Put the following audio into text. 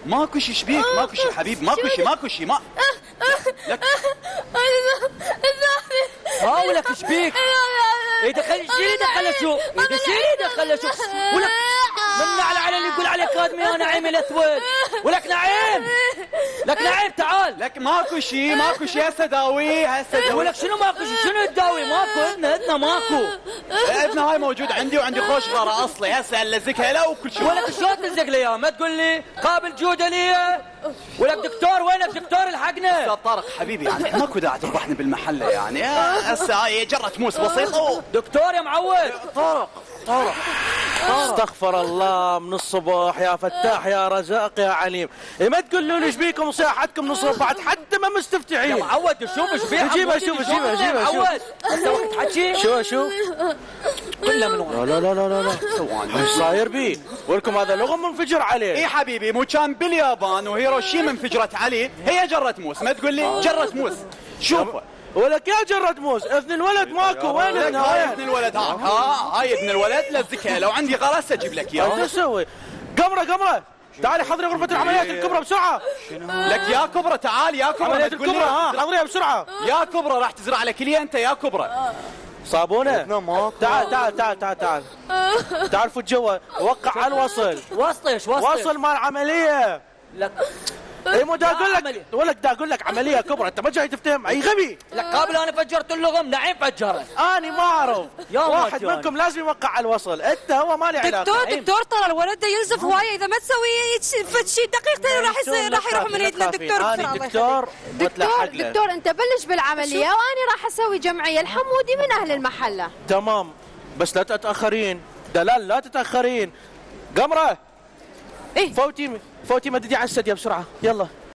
ماكو شي شبيك؟ ماكو شي حبيب؟ ماكو شي ما لك ولك شبيك؟ شيلي دخله شو؟ شيلي دخله شو؟ ولك من على اللي يقول عليك ادمي يا نعيم الاسود. ولك نعيم، لك نعيم تعال. لك ماكو شي هسه داوي ولك شنو ماكو شي؟ شنو تداوي؟ ماكو اذنه ماكو. اذنه هاي موجود عندي وعندي خوش غاره اصلي هسه الزقها له وكل شيء. ولك شلون تلزق لي اياه؟ ما تقول لي قابل جوده لي. ولك دكتور وينك دكتور الحقنا؟ استاذ طارق حبيبي يعني ماكو داعي تفضحني بالمحله يعني هسه هاي جره موس بسيطه. دكتور يا معود. طارق استغفر الله من الصبح يا فتاح يا رزاق يا عليم. ما تقولوا لي ايش بيكم صياحتكم من الصبح بعد حتى ما مستفتحين. يا معود شوف ايش بيه. جيبها شوف معود انت وقت حكي شو كله من ورا. لا ايش صاير بيه؟ ولكم هذا لغم منفجر عليه. اي حبيبي مو كان باليابان وهيروشيما انفجرت عليه هي جره موس ما تقول لي جره موس. شوفه ولك يا جرة موس اذن الولد ماكو وين هاي اذن الولد هاي اذن الولد لزكها لو عندي غرس اجيب لك اياه. ايش اسوي؟ قمره تعالي حضري غرفة العمليات الكبرى بسرعة. لك يا كبرى تعال يا كبرى. عمليات الكبرى حضريها بسرعة. يا كبرى راح تزرع لك لي انت يا كبرى. صابونة تعال تعال فوت جوا وقع على الوصل. وصل ايش وصل مال عملية. لك اي مو دا اقول لك ولك دا اقول لك عمليه كبرى انت ما جاي تفتهم اي غبي. لك قبل انا فجرت اللغم نعيم فجره. اني ما اعرف واحد منكم لازم يوقع على الوصل انت هو ما لي علاقه. دكتور ترى الولد ده ينزف هوايه اذا ما تسوي شيء دقيقتين راح يروح من ايدنا. دكتور انت بلش بالعمليه وانا راح اسوي جمعيه الحمودي من اهل المحله. تمام بس لا تتاخرين دلال لا تتاخرين. قمره ايه فوتي مددي على السديه بسرعه يلا.